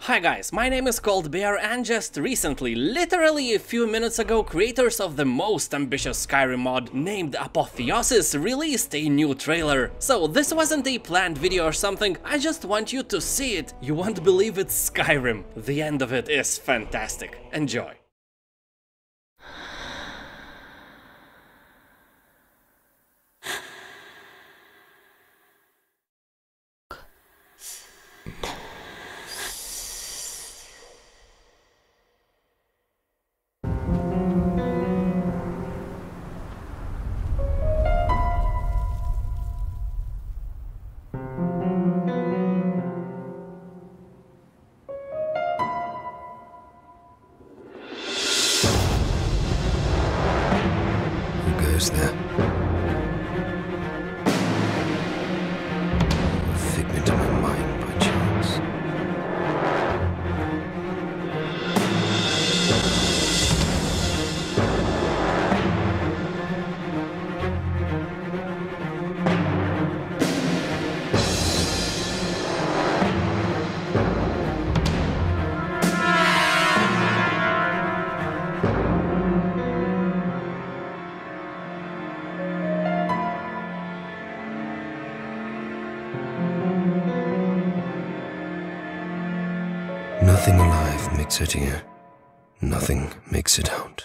Hi guys, my name is Cold Bear, and just recently, literally a few minutes ago, creators of the most ambitious Skyrim mod named Apotheosis released a new trailer. So this wasn't a planned video or something, I just want you to see it. You won't believe it's Skyrim. The end of it is fantastic. Enjoy. There. A figment of my mind by chance. Nothing alive makes it here. Nothing makes it out.